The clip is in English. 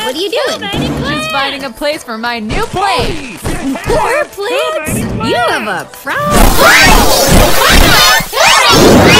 What are you doing? She's finding a place for my new plate. More plates? You have a problem.